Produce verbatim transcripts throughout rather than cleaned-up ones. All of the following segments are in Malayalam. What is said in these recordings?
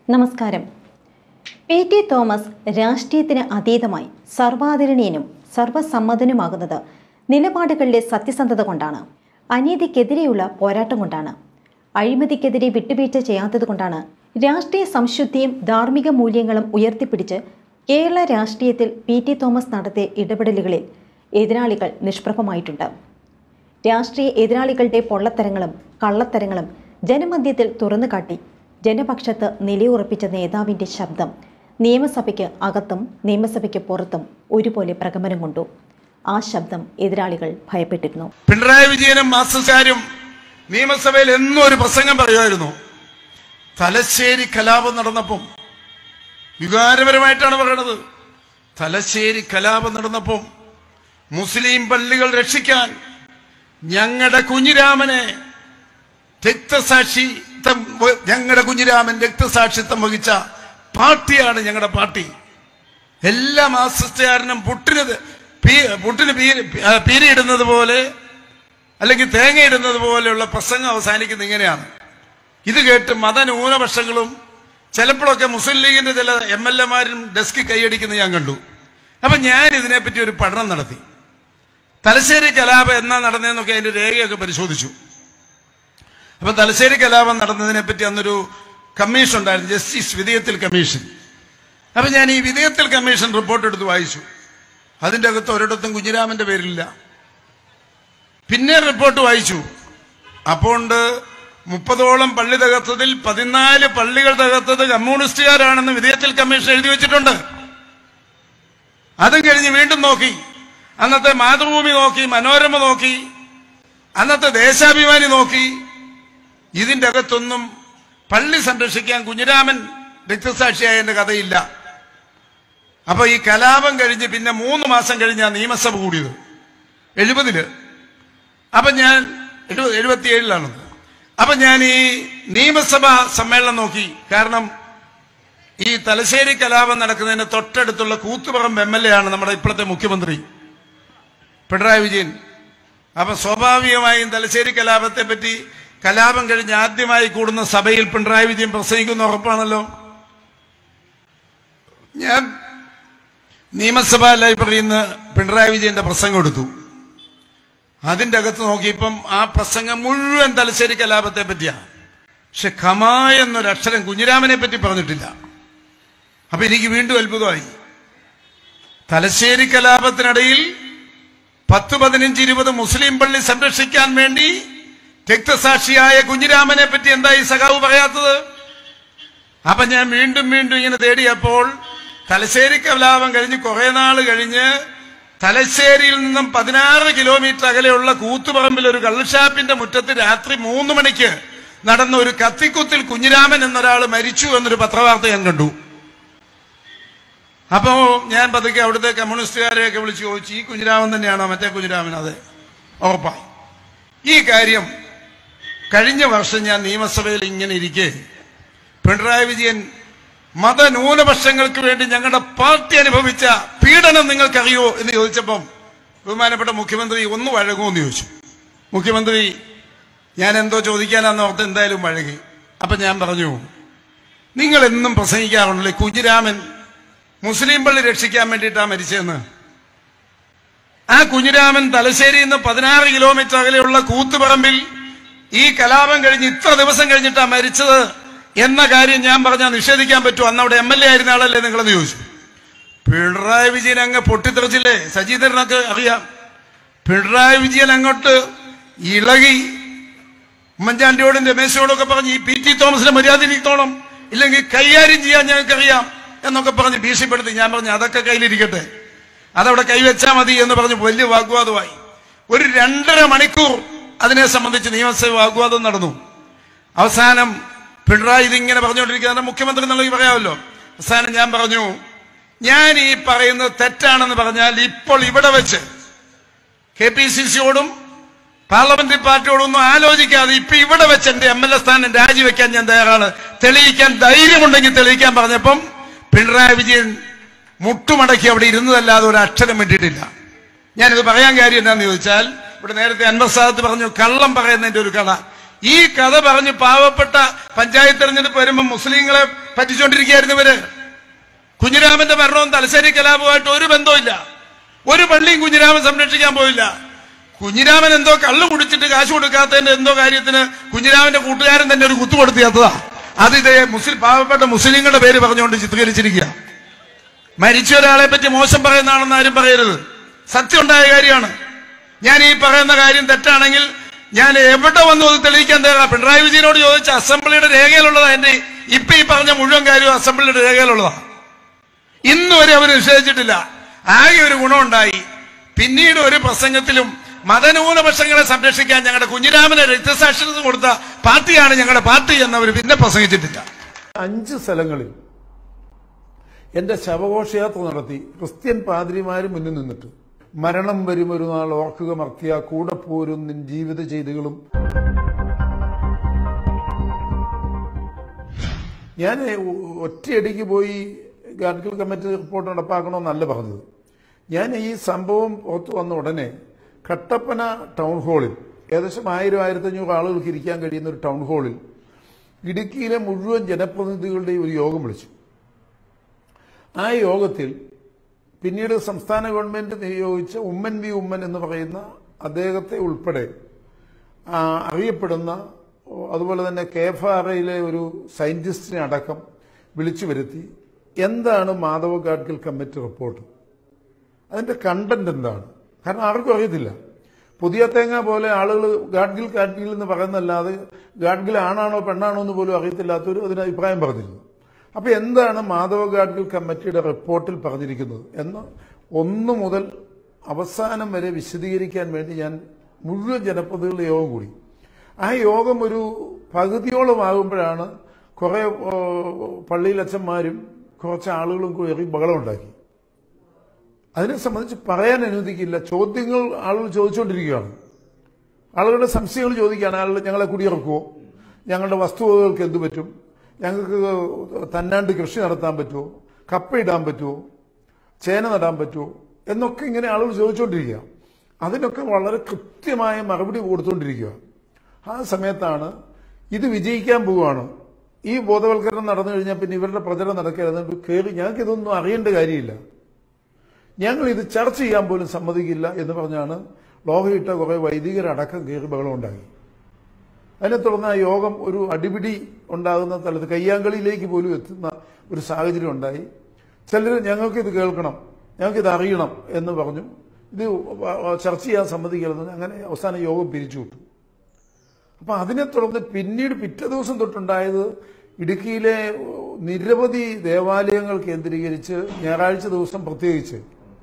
നമസ്കാരം. പി ടി തോമസ് രാഷ്ട്രീയത്തിന് അതീതമായി സർവാദരണീയനും സർവസമ്മതനുമാകുന്നത് നിലപാടുകളിലെ സത്യസന്ധത കൊണ്ടാണ്. അനീതിക്കെതിരെയുള്ള പോരാട്ടം കൊണ്ടാണ്. അഴിമതിക്കെതിരെ വിട്ടുവീഴ്ച ചെയ്യാത്തത് കൊണ്ടാണ്. രാഷ്ട്രീയ സംശുദ്ധിയും ധാർമ്മിക മൂല്യങ്ങളും ഉയർത്തിപ്പിടിച്ച് കേരള രാഷ്ട്രീയത്തിൽ പി ടി തോമസ് നടത്തിയ ഇടപെടലുകളിൽ എതിരാളികൾ നിഷ്പ്രഭമായിട്ടുണ്ട്. രാഷ്ട്രീയ എതിരാളികളുടെ പൊള്ളത്തരങ്ങളും കള്ളത്തരങ്ങളും ജനമധ്യത്തിൽ തുറന്നുകാട്ടി ജനപക്ഷത്ത് നിലയുറപ്പിച്ച നേതാവിൻ്റെ ശബ്ദം നിയമസഭയ്ക്ക് അകത്തും നിയമസഭയ്ക്ക് പുറത്തും ഒരുപോലെ പ്രകമ്പനം കൊണ്ടു. ആ ശബ്ദം എതിരാളികൾ ഭയപ്പെട്ടിരുന്നു. പിണറായി വിജയനും മാസ്റ്റർക്കാരും നിയമസഭയിൽ എന്നും ഒരു പ്രസംഗം പറയുമായിരുന്നു. തലശ്ശേരി കലാപം നടന്നപ്പം വികാരപരമായിട്ടാണ് പറയണത്. തലശ്ശേരി കലാപം നടന്നപ്പം മുസ്ലിം പള്ളികൾ രക്ഷിക്കാൻ ഞങ്ങളുടെ കുഞ്ഞിരാമനെ രക്തസാക്ഷി ഞങ്ങളുടെ കുഞ്ഞിരാമൻ രക്തസാക്ഷിത്വം വഹിച്ച പാർട്ടിയാണ് ഞങ്ങളുടെ പാർട്ടി. എല്ലാ മാസ്റ്റർക്കാരനും പുട്ടിന് പുട്ടിന് പീരിയിടുന്നത് പോലെ അല്ലെങ്കിൽ തേങ്ങയിടുന്നത് പോലെയുള്ള പ്രസംഗം അവസാനിക്കുന്നത് ഇങ്ങനെയാണ്. ഇത് കേട്ട് മതന്യൂനപക്ഷങ്ങളും ചിലപ്പോഴൊക്കെ മുസ്ലിം ലീഗിന്റെ ചില എം എൽ എമാരും ഡെസ്ക് കൈയടിക്കുന്നത് ഞാൻ കണ്ടു. അപ്പൊ ഞാൻ ഇതിനെപ്പറ്റി ഒരു പഠനം നടത്തി. തലശ്ശേരി കലാപം എന്നാ നടന്നതെന്നൊക്കെ അതിന്റെ രേഖയൊക്കെ പരിശോധിച്ചു. അപ്പൊ തലശ്ശേരി കലാപം നടന്നതിനെ പറ്റി അന്നൊരു കമ്മീഷൻ ഉണ്ടായിരുന്നു, ജസ്റ്റിസ് വിധേയത്തിൽ കമ്മീഷൻ. അപ്പൊ ഞാൻ ഈ വിധേയത്തിൽ കമ്മീഷൻ റിപ്പോർട്ട് എടുത്ത് വായിച്ചു. അതിന്റെ അകത്ത് ഒരിടത്തും കുഞ്ഞിരാമന്റെ പേരില്ല. പിന്നെ റിപ്പോർട്ട് വായിച്ചു. അപ്പോൾ മുപ്പതോളം പള്ളി തകർത്തതിൽ പതിനാല് പള്ളികൾ തകർത്തത് കമ്മ്യൂണിസ്റ്റുകാരാണെന്ന് വിധേയത്തിൽ കമ്മീഷൻ എഴുതി വെച്ചിട്ടുണ്ട്. അതും കഴിഞ്ഞ് വീണ്ടും നോക്കി. അന്നത്തെ മാതൃഭൂമി നോക്കി, മനോരമ നോക്കി, അന്നത്തെ ദേശാഭിമാനി നോക്കി. ഇതിന്റെ അകത്തൊന്നും പള്ളി സംരക്ഷിക്കാൻ കുഞ്ഞിരാമൻ രക്തസാക്ഷിയായതിന്റെ കഥയില്ല. അപ്പൊ ഈ കലാപം കഴിഞ്ഞ് പിന്നെ മൂന്ന് മാസം കഴിഞ്ഞാണ് നിയമസഭ കൂടിയത്, എഴുപതില്. അപ്പൊ ഞാൻ എഴുപത് എഴുപത്തിയേഴിലാണത്. അപ്പൊ ഞാൻ ഈ നിയമസഭാ സമ്മേളനം നോക്കി. കാരണം ഈ തലശ്ശേരി കലാപം നടക്കുന്നതിന് തൊട്ടടുത്തുള്ള കൂത്തുപറമ്പ് എം എൽ എ ആണ് നമ്മുടെ ഇപ്പോഴത്തെ മുഖ്യമന്ത്രി പിണറായി വിജയൻ. അപ്പൊ സ്വാഭാവികമായും തലശ്ശേരി കലാപത്തെ പറ്റി കലാപം കഴിഞ്ഞ് ആദ്യമായി കൂടുന്ന സഭയിൽ പിണറായി വിജയൻ പ്രസംഗിക്കുന്ന ഉറപ്പാണല്ലോ. ഞാൻ നിയമസഭാ ലൈബ്രറിയിൽ നിന്ന് പിണറായി വിജയന്റെ പ്രസംഗം എടുത്തു. അതിന്റെ അകത്ത് നോക്കിയപ്പം ആ പ്രസംഗം മുഴുവൻ തലശ്ശേരി കലാപത്തെ പറ്റിയാണ്. പക്ഷെ ഖമാ എന്നൊരക്ഷരം കുഞ്ഞിരാമനെ പറ്റി പറഞ്ഞിട്ടില്ല. അപ്പൊ എനിക്ക് വീണ്ടും അത്ഭുതമായി. തലശ്ശേരി കലാപത്തിനിടയിൽ പത്ത് പതിനഞ്ച് ഇരുപത് മുസ്ലിം പള്ളി സംരക്ഷിക്കാൻ വേണ്ടി രക്തസാക്ഷിയായ കുഞ്ഞിരാമനെ പറ്റി എന്താ ഈ സഖാവ് പറയാത്തത്? അപ്പൊ ഞാൻ വീണ്ടും വീണ്ടും ഇങ്ങനെ തേടിയപ്പോൾ തലശ്ശേരി കലാപം കഴിഞ്ഞ് കുറെ നാള് കഴിഞ്ഞ് തലശ്ശേരിയിൽ നിന്നും പതിനാറ് കിലോമീറ്റർ അകലെയുള്ള കൂത്തുപറമ്പിൽ ഒരു കള്ളുഷാപ്പിന്റെ മുറ്റത്ത് രാത്രി മൂന്ന് മണിക്ക് നടന്ന ഒരു കത്തിക്കുത്തിൽ കുഞ്ഞിരാമൻ എന്നൊരാൾ മരിച്ചു എന്നൊരു പത്രവാർത്ത ഞാൻ കണ്ടു. അപ്പോ ഞാൻ പതുക്കെ അവിടുത്തെ കമ്മ്യൂണിസ്റ്റുകാരെയൊക്കെ വിളിച്ചു ചോദിച്ചു, ഈ കുഞ്ഞിരാമൻ തന്നെയാണോ? മറ്റേ കുഞ്ഞിരാമൻ. അതെ, ഉറപ്പായി. ഈ കാര്യം കഴിഞ്ഞ വർഷം ഞാൻ നിയമസഭയിൽ ഇങ്ങനെ ഇരിക്കെ പിണറായി വിജയൻ മതന്യൂനപക്ഷങ്ങൾക്ക് വേണ്ടി ഞങ്ങളുടെ പാർട്ടി അനുഭവിച്ച പീഡനം നിങ്ങൾക്കറിയോ എന്ന് ചോദിച്ചപ്പം ബഹുമാനപ്പെട്ട മുഖ്യമന്ത്രി ഒന്ന് വഴങ്ങുമോ എന്ന് ചോദിച്ചു. മുഖ്യമന്ത്രി ഞാൻ എന്തോ ചോദിക്കാനാന്ന് ഓർത്ത് എന്തായാലും വഴങ്ങി. അപ്പൊ ഞാൻ പറഞ്ഞു, നിങ്ങൾ എന്നും പ്രസംഗിക്കാറുണ്ടല്ലോ കുഞ്ഞിരാമൻ മുസ്ലിം പള്ളി രക്ഷിക്കാൻ വേണ്ടിയിട്ടാണ് മരിച്ചതെന്ന്. ആ കുഞ്ഞിരാമൻ തലശ്ശേരിയിൽ നിന്ന് പതിനാറ് കിലോമീറ്റർ അകലെയുള്ള കൂത്തുപറമ്പിൽ ഈ കലാപം കഴിഞ്ഞ് ഇത്ര ദിവസം കഴിഞ്ഞിട്ടാണ് മരിച്ചത് എന്ന കാര്യം ഞാൻ പറഞ്ഞാൽ നിഷേധിക്കാൻ പറ്റുമോ? അന്ന് അവിടെ എം എൽ എ ആയിരുന്ന ആളല്ലേ നിങ്ങളെന്ന് ചോദിച്ചു. പിണറായി വിജയൻ അങ്ങ് പൊട്ടിത്തെറിച്ചില്ലേ? സജീന്ദ്രനൊക്കെ അറിയാം. പിണറായി വിജയൻ അങ്ങോട്ട് ഇളകി ഉമ്മൻചാണ്ടിയോടും രമേശോടൊക്കെ പറഞ്ഞ് ഈ പി ടി തോമസിനെ മര്യാദയിരിക്കത്തോളം, ഇല്ലെങ്കിൽ കൈകാര്യം ചെയ്യാൻ ഞങ്ങൾക്കറിയാം എന്നൊക്കെ പറഞ്ഞ് ഭീഷണിപ്പെടുത്തി. ഞാൻ പറഞ്ഞു അതൊക്കെ കയ്യിലിരിക്കട്ടെ, അതവിടെ കൈവച്ചാൽ മതി എന്ന് പറഞ്ഞ് വലിയ വാഗ്വാദമായി. ഒരു രണ്ടര മണിക്കൂർ അതിനെ സംബന്ധിച്ച് നിയമസഭ വാഗ്വാദം നടന്നു. അവസാനം പിണറായി ഇതിങ്ങനെ പറഞ്ഞുകൊണ്ടിരിക്കുന്ന മുഖ്യമന്ത്രി എന്നുള്ളത് പറയാമല്ലോ. അവസാനം ഞാൻ പറഞ്ഞു, ഞാൻ ഈ പറയുന്നത് തെറ്റാണെന്ന് പറഞ്ഞാൽ ഇപ്പോൾ ഇവിടെ വെച്ച് കെ പി സി സിയോടും പാർലമെന്ററി പാർട്ടിയോടും ഒന്നും ആലോചിക്കാതെ ഇപ്പൊ ഇവിടെ വെച്ച് എന്റെ എം എൽ എ സ്ഥാനം രാജിവെക്കാൻ ഞാൻ തയ്യാറാണ്, തെളിയിക്കാൻ ധൈര്യമുണ്ടെങ്കിൽ തെളിയിക്കാൻ പറഞ്ഞപ്പം പിണറായി വിജയൻ മുട്ടുമടക്കി അവിടെ ഇരുന്നതല്ലാതെ ഒരു അക്ഷരം വേണ്ടിയിട്ടില്ല. ഞാനിത് പറയാൻ കാര്യം എന്താണെന്ന് ചോദിച്ചാൽ, ഇവിടെ നേരത്തെ അൻവർ സാദത്ത് പറഞ്ഞു കള്ളം പറയുന്നതിന്റെ ഒരു കഥ. ഈ കഥ പറഞ്ഞ് പാവപ്പെട്ട പഞ്ചായത്ത് തെരഞ്ഞെടുപ്പ് വരുമ്പോൾ മുസ്ലിങ്ങളെ പറ്റിച്ചോണ്ടിരിക്കുകയായിരുന്നു ഇവര്. കുഞ്ഞിരാമന്റെ മരണവും തലശ്ശേരി കലാപവുമായിട്ട് ഒരു ബന്ധവുമില്ല. ഒരു പള്ളിയും കുഞ്ഞിരാമൻ സംരക്ഷിക്കാൻ പോയില്ല. കുഞ്ഞിരാമൻ എന്തോ കള്ളു കുടിച്ചിട്ട് കാശ് കൊടുക്കാത്തതിന്റെ എന്തോ കാര്യത്തിന് കുഞ്ഞിരാമന്റെ കൂട്ടുകാരൻ തന്നെ ഒരു കുത്തു കൊടുത്തിയാത്തതാ. അത് ഇതേ മുസ്ലിം പാവപ്പെട്ട മുസ്ലിങ്ങളുടെ പേര് പറഞ്ഞുകൊണ്ട് ചിത്രീകരിച്ചിരിക്കുക. മരിച്ച ഒരാളെ പറ്റി മോശം പറയുന്നതാണെന്ന് ആരും പറയരുത്. സത്യം ഉണ്ടായ കാര്യമാണ്. ഞാൻ ഈ പറയുന്ന കാര്യം തെറ്റാണെങ്കിൽ ഞാൻ എവിടെ വന്നു അത് തെളിയിക്കാൻ തയ്യാറാ. പിണറായി വിജയനോട് ചോദിച്ച അസംബ്ലിയുടെ രേഖയിലുള്ളതാ. എന്റെ ഇപ്പൊ ഈ പറഞ്ഞ മുഴുവൻ കാര്യവും അസംബ്ലിയുടെ രേഖയിലുള്ളതാ. ഇന്നുവരെ അവർ നിഷേധിച്ചിട്ടില്ല. ആകെ ഒരു ഗുണമുണ്ടായി. പിന്നീട് ഒരു പ്രസംഗത്തിലും മതന്യൂനപക്ഷങ്ങളെ സംരക്ഷിക്കാൻ ഞങ്ങളുടെ കുഞ്ഞിരാമനെ രക്തസാക്ഷിത്വം കൊടുത്ത പാർട്ടിയാണ് ഞങ്ങളുടെ പാർട്ടി എന്നവർ പിന്നെ പ്രസംഗിച്ചിട്ടില്ല. അഞ്ച് സ്ഥലങ്ങളിൽ എന്റെ ശവഘോഷയാത്ര നടത്തി ക്രിസ്ത്യൻ പാദ്രിമാര് മുന്നിൽ നിന്നിട്ട് മരണം വരും ഒരു നാൾ ഓർക്കുക മർത്തിയ കൂടെ പോരും നിൻ ജീവിത ചെയ്തികളും. ഞാൻ ഒറ്റയടിക്ക് പോയി ഗാഡ്ഗിൽ കമ്മിറ്റി റിപ്പോർട്ട് നടപ്പാക്കണമെന്നല്ല പറഞ്ഞത്. ഞാൻ ഈ സംഭവം പുറത്തു വന്ന ഉടനെ കട്ടപ്പന ടൗൺ ഹാളിൽ ഏകദേശം ആയിരം ആയിരത്തഞ്ഞൂറ് ആളുകൾക്ക് ഇരിക്കാൻ കഴിയുന്ന ഒരു ടൗൺ ഹാളിൽ ഇടുക്കിയിലെ മുഴുവൻ ജനപ്രതിനിധികളുടെയും ഒരു യോഗം വിളിച്ചു. ആ യോഗത്തിൽ പിന്നീട് സംസ്ഥാന ഗവൺമെന്റ് നിയോഗിച്ച ഉമ്മൻ വി ഉമ്മൻ എന്ന് പറയുന്ന അദ്ദേഹത്തെ ഉൾപ്പെടെ അറിയപ്പെടുന്ന അതുപോലെ തന്നെ കെ എഫ് ആർ ഐയിലെ ഒരു സയന്റിസ്റ്റിനെ അടക്കം വിളിച്ചു വരുത്തി. എന്താണ് മാധവ ഗാഡ്ഗിൽ കമ്മിറ്റി റിപ്പോർട്ട്, അതിന്റെ കണ്ടന്റ് എന്താണ്? കാരണം ആർക്കും അറിയത്തില്ല. പുതിയ തേങ്ങ പോലെ ആളുകൾ ഗാഡ്ഗിൽ ഗാഡ്ഗിൽ എന്ന് പറയുന്നല്ലാതെ ഗാഡ്ഗിൽ ആണാണോ പെണ്ണാണോ എന്ന് പോലും അറിയത്തില്ലാത്തൊരു അതിന് അഭിപ്രായം പറഞ്ഞിരുന്നു. അപ്പൊ എന്താണ് മാധവ ഗാഡ്ഗിൽ കമ്മിറ്റിയുടെ റിപ്പോർട്ടിൽ പറഞ്ഞിരിക്കുന്നത് എന്ന് ഒന്നു മുതൽ അവസാനം വരെ വിശദീകരിക്കാൻ വേണ്ടി ഞാൻ മുഴുവൻ ജനപ്രതിനിധികളുടെ യോഗം കൂടി. ആ യോഗം ഒരു പകുതിയോളം ആകുമ്പോഴാണ് കുറെ പള്ളിയിലച്ചന്മാരും കുറച്ച് ആളുകളും കയറി ബഹളം ഉണ്ടാക്കി. അതിനെ സംബന്ധിച്ച് പറയാൻ അനുവദിക്കില്ല. ചോദ്യങ്ങൾ ആളുകൾ ചോദിച്ചുകൊണ്ടിരിക്കുകയാണ്. ആളുകളുടെ സംശയങ്ങൾ ചോദിക്കുകയാണ്. ആളുകൾ ഞങ്ങളെ കുടിയിറക്കുമോ, ഞങ്ങളുടെ വസ്തുവകകൾക്ക് എന്തു പറ്റും, ഞങ്ങൾക്ക് തന്നാണ്ട് കൃഷി നടത്താൻ പറ്റുമോ, കപ്പ ഇടാൻ പറ്റുമോ, ചേന നടാൻ പറ്റുമോ എന്നൊക്കെ ഇങ്ങനെ ആളുകൾ ചോദിച്ചുകൊണ്ടിരിക്കുക. അതിനൊക്കെ വളരെ കൃത്യമായ മറുപടി കൊടുത്തുകൊണ്ടിരിക്കുക. ആ സമയത്താണ് ഇത് വിജയിക്കാൻ പോവുകയാണ്, ഈ ബോധവൽക്കരണം നടന്നു കഴിഞ്ഞാൽ പിന്നെ ഇവരുടെ പ്രചരണം നടക്കരുത് കയറി ഞങ്ങൾക്ക് ഇതൊന്നും അറിയേണ്ട കാര്യമില്ല, ഞങ്ങൾ ഇത് ചർച്ച ചെയ്യാൻ പോലും സമ്മതിക്കില്ല എന്ന് പറഞ്ഞാണ് ലോഹയിട്ട കുറെ വൈദികരടക്കം കയറി ബഹളം ഉണ്ടാക്കി. അതിനെ തുടർന്ന് ആ യോഗം ഒരു അടിപിടി ഉണ്ടാകുന്ന തലത്ത് കയ്യാങ്കളിയിലേക്ക് പോലും എത്തുന്ന ഒരു സാഹചര്യം ഉണ്ടായി. ചിലർ ഞങ്ങൾക്കിത് കേൾക്കണം, ഞങ്ങൾക്കിത് അറിയണം എന്ന് പറഞ്ഞു. ഇത് ചർച്ച ചെയ്യാൻ സമ്മതിക്കരുതെന്ന് അങ്ങനെ അവസാന യോഗം പിരിച്ചുവിട്ടു. അപ്പൊ അതിനെ തുടർന്ന് പിന്നീട് പിറ്റേ ദിവസം തൊട്ടുണ്ടായത് ഇടുക്കിയിലെ നിരവധി ദേവാലയങ്ങൾ കേന്ദ്രീകരിച്ച് ഞായറാഴ്ച ദിവസം പ്രത്യേകിച്ച്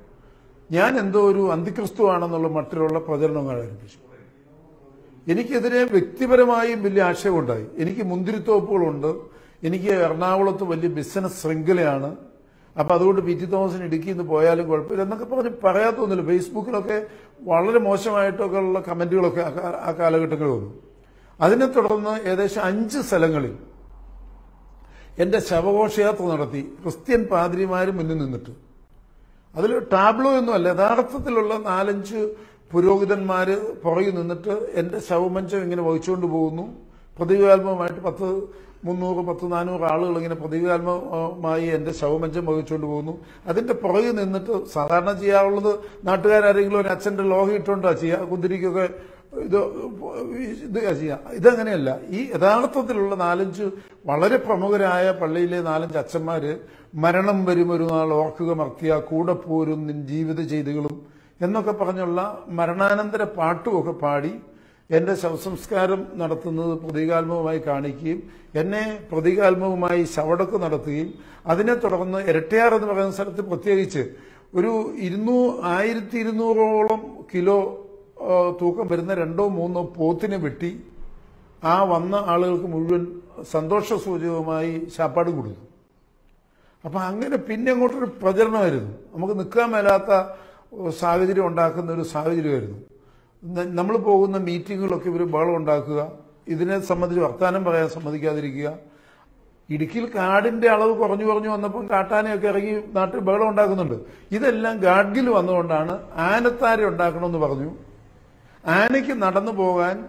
ഞാൻ എന്തോ ഒരു അന്തിക്രിസ്തു ആണെന്നുള്ള മട്ടിലുള്ള പ്രചരണങ്ങൾ ആരംഭിച്ചു. എനിക്കെതിരെ വ്യക്തിപരമായും വലിയ ആശയമുണ്ടായി. എനിക്ക് മുന്തിരിത്തോപ്പുകളുണ്ട്, എനിക്ക് എറണാകുളത്ത് വലിയ ബിസിനസ് ശൃംഖലയാണ്, അപ്പൊ അതുകൊണ്ട് പി ടി തോമസിന് ഇടുക്കി നിന്ന് പോയാലും കുഴപ്പമില്ല എന്നൊക്കെ പറഞ്ഞ് പറയാത്തൊന്നുമില്ല. ഫേസ്ബുക്കിലൊക്കെ വളരെ മോശമായിട്ടൊക്കെ ഉള്ള കമന്റുകളൊക്കെ ആ കാലഘട്ടങ്ങളിൽ വന്നു. അതിനെ തുടർന്ന് ഏകദേശം അഞ്ച് സ്ഥലങ്ങളിൽ എന്റെ ശവഘോഷയാത്ര നടത്തി ക്രിസ്ത്യൻ പാദ്രിമാര് മുന്നിൽ നിന്നിട്ട്. അതിൽ ടാബ്ലോ ഒന്നുമല്ല, യഥാർത്ഥത്തിലുള്ള നാലഞ്ച് പുരോഹിതന്മാര് പുറകിൽ നിന്നിട്ട് എന്റെ ശവമഞ്ചം ഇങ്ങനെ വഹിച്ചുകൊണ്ട് പോകുന്നു. പ്രതികാത്മകമായിട്ട് പത്ത് മുന്നൂറ് പത്ത് നാനൂറ് ആളുകൾ ഇങ്ങനെ പ്രതികാത്മകമായി എന്റെ ശവമഞ്ചം വഹിച്ചുകൊണ്ട് പോകുന്നു. അതിന്റെ പുറകിൽ നിന്നിട്ട് സാധാരണ ചെയ്യാറുള്ളത് നാട്ടുകാരെങ്കിലും ഒരു അച്ഛന്റെ ലോഹം ഇട്ടുകൊണ്ടാ ചെയ്യുക, കുന്തിരിക്കൊക്കെ ഇത് ഇത് ചെയ്യാം. ഇതങ്ങനെയല്ല. ഈ യഥാർത്ഥത്തിലുള്ള നാലഞ്ച് വളരെ പ്രമുഖരായ പള്ളിയിലെ നാലഞ്ച് അച്ഛന്മാര് മരണം വരും ഒരു നാൾ ഓർക്കുക മർത്തിയ കൂടെ പോരും നിൻ ജീവിത ചെയ്തികളും എന്നൊക്കെ പറഞ്ഞുള്ള മരണാനന്തര പാട്ടുമൊക്കെ പാടി എന്റെ ശവസംസ്കാരം നടത്തുന്നത് പ്രതീകാത്മകമായി കാണിക്കുകയും എന്നെ പ്രതീകാത്മകമായി ശവടക്ക് നടത്തുകയും അതിനെ തുടർന്ന് ഇരട്ടയാർ എന്ന് പറയുന്ന സ്ഥലത്ത് പ്രത്യേകിച്ച് ഒരു ഇരുന്നൂ ആയിരത്തി ഇരുന്നൂറോളം കിലോ തൂക്കം വരുന്ന രണ്ടോ മൂന്നോ പോത്തിനെ വെട്ടി ആ വന്ന ആളുകൾക്ക് മുഴുവൻ സന്തോഷ സൂചകമായി ശാപ്പാട് കൊടുത്തു. അപ്പൊ അങ്ങനെ പിന്നെ അങ്ങോട്ടൊരു പ്രചരണമായിരുന്നു. നമുക്ക് നിൽക്കാൻ മേലാത്ത സാഹചര്യം ഉണ്ടാക്കുന്ന ഒരു സാഹചര്യമായിരുന്നു. നമ്മൾ പോകുന്ന മീറ്റിങ്ങുകളൊക്കെ ഇവർ ബഹളം ഉണ്ടാക്കുക, ഇതിനെ സംബന്ധിച്ച് വർത്തമാനം പറയാൻ സമ്മതിക്കാതിരിക്കുക. ഇടുക്കിയിൽ കാടിന്റെ അളവ് കുറഞ്ഞു കുറഞ്ഞു വന്നപ്പോൾ കാട്ടാനയൊക്കെ ഇറങ്ങി നാട്ടിൽ ബഹളം ഉണ്ടാക്കുന്നുണ്ട്. ഇതെല്ലാം ഗാഡ്ഗിൽ വന്നുകൊണ്ടാണ് ആനത്താര ഉണ്ടാക്കണമെന്ന് പറഞ്ഞു. ആനയ്ക്ക് നടന്നു പോകാൻ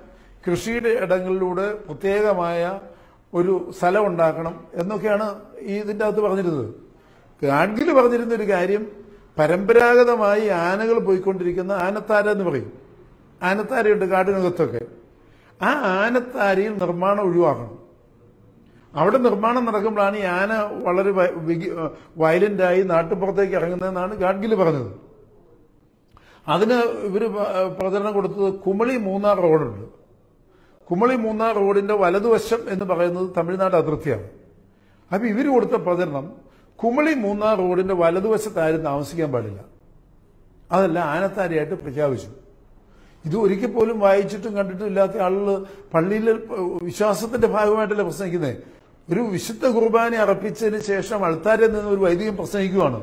കൃഷിയുടെ ഇടങ്ങളിലൂടെ പ്രത്യേകമായ ഒരു സ്ഥലം ഉണ്ടാക്കണം എന്നൊക്കെയാണ് ഈ ഇതിൻ്റെ അകത്ത് പറഞ്ഞിരുന്നത്. ഗാഡ്ഗിൽ പറഞ്ഞിരുന്ന ഒരു കാര്യം, പരമ്പരാഗതമായി ആനകൾ പോയിക്കൊണ്ടിരിക്കുന്ന ആനത്താര എന്ന് പറയും. ആനത്താരയുണ്ട് കാടിനകത്തൊക്കെ. ആ ആനത്താരയിൽ നിർമ്മാണം ഒഴിവാക്കണം. അവിടെ നിർമ്മാണം നടക്കുമ്പോഴാണ് ഈ ആന വളരെ വയലന്റായി നാട്ടുപുറത്തേക്ക് ഇറങ്ങുന്നതെന്നാണ് ഗാഡ്ഗിൽ പറഞ്ഞത്. അതിന് ഇവർ പ്രചരണം കൊടുത്തത് കുമളി മൂന്നാർ റോഡുണ്ട്. കുമളി മൂന്നാർ റോഡിന്റെ വലതുവശം എന്ന് പറയുന്നത് തമിഴ്നാട് അതിർത്തിയാണ്. അപ്പൊ ഇവർ കൊടുത്ത പ്രചരണം കുമളി മൂന്നാർ റോഡിന്റെ വലതുവശത്ത് ആരും താമസിക്കാൻ പാടില്ല, അതല്ല ആനത്താരയായിട്ട് പ്രഖ്യാപിച്ചു. ഇത് ഒരിക്കൽ പോലും വായിച്ചിട്ടും കണ്ടിട്ടും ഇല്ലാത്ത ആളുകൾ പള്ളിയിലെ വിശ്വാസത്തിന്റെ ഭാഗമായിട്ടല്ല പ്രസംഗിക്കുന്നത്. ഒരു വിശുദ്ധ കുർബാന അർപ്പിച്ചതിന് ശേഷം അൾത്താരിൽ നിന്ന് ഒരു വൈദികൻ പ്രസംഗിക്കുകയാണ്.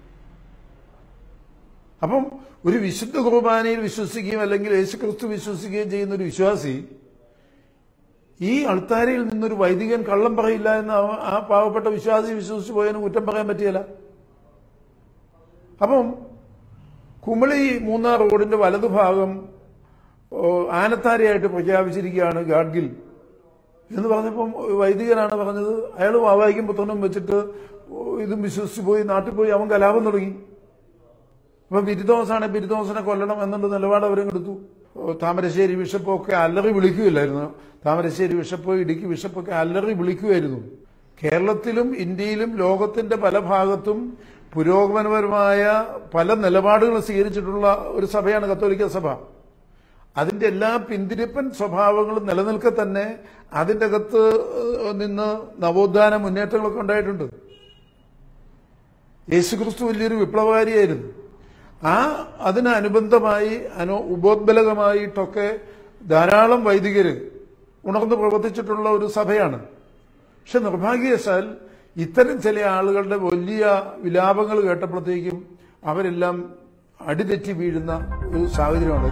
അപ്പം ഒരു വിശുദ്ധ കുർബാനയിൽ വിശ്വസിക്കുകയും അല്ലെങ്കിൽ യേശുക്രിസ്തു വിശ്വസിക്കുകയും ചെയ്യുന്ന ഒരു വിശ്വാസി ഈ അൾത്താരയിൽ നിന്നൊരു വൈദികൻ കള്ളം പറയില്ല എന്ന് ആ പാവപ്പെട്ട വിശ്വാസി വിശ്വസിച്ച് പോയതിന് കുറ്റം പറയാൻ പറ്റിയല്ല. അപ്പം കുമളി മൂന്നാർ റോഡിന്റെ വലതുഭാഗം ആനത്താരയായിട്ട് പ്രഖ്യാപിച്ചിരിക്കുകയാണ് ഗാഡ്ഗിൽ എന്ന് പറഞ്ഞപ്പം വൈദികനാണ് പറഞ്ഞത്. അയാൾ വാവായിക്കും പുത്രനും വെച്ചിട്ട് ഇതും വിശ്വസിച്ച് പോയി നാട്ടിൽ പോയി അവൻ കലാപം തുടങ്ങി. അപ്പൊ ബിരുദോസാണ് ബിരുദോസിനെ കൊല്ലണം എന്നുള്ള നിലപാട് അവരും എടുത്തു. താമരശ്ശേരി ബിഷപ്പൊക്കെ അല്ലറി വിളിക്കുകയില്ലായിരുന്നു. താമരശ്ശേരി ബിഷപ്പ്, ഇടുക്കി ബിഷപ്പൊക്കെ അല്ലറി വിളിക്കുകയായിരുന്നു. കേരളത്തിലും ഇന്ത്യയിലും ലോകത്തിന്റെ പല ഭാഗത്തും പുരോഗമനപരമായ പല നിലപാടുകളും സ്വീകരിച്ചിട്ടുള്ള ഒരു സഭയാണ് കത്തോലിക്ക സഭ. അതിന്റെ എല്ലാ പിന്തിരിപ്പൻ സ്വഭാവങ്ങളും നിലനിൽക്കെ തന്നെ അതിന്റെ അകത്ത് നിന്ന് നവോത്ഥാന മുന്നേറ്റങ്ങളൊക്കെ ഉണ്ടായിട്ടുണ്ട്. യേശുക്രിസ്തു വലിയൊരു വിപ്ലവകാരിയായിരുന്നു. ആ അതിനനുബന്ധമായി അനു ഉപോദ്ബലകമായിട്ടൊക്കെ ധാരാളം വൈദികര് ഉണർന്ന് പ്രവർത്തിച്ചിട്ടുള്ള ഒരു സഭയാണ്. പക്ഷെ നിർഭാഗ്യവശാൽ ഇത്തരം ചില ആളുകളുടെ വലിയ വിലാപങ്ങൾ കേട്ടപ്പോഴത്തേക്കും അവരെല്ലാം അടിതെറ്റി വീഴുന്ന ഒരു സാഹചര്യമാണ്.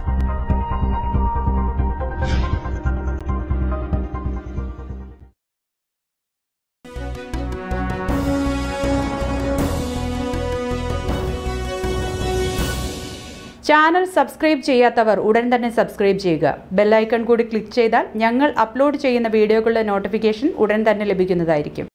ചാനൽ സബ്സ്ക്രൈബ് ചെയ്യാത്തവർ ഉടൻ തന്നെ സബ്സ്ക്രൈബ് ചെയ്യുക. ബെല്ലൈക്കൺ കൂടി ക്ലിക്ക് ചെയ്താൽ ഞങ്ങൾ അപ്ലോഡ് ചെയ്യുന്ന വീഡിയോകളുടെ നോട്ടിഫിക്കേഷൻ ഉടൻ തന്നെ ലഭിക്കുന്നതായിരിക്കും.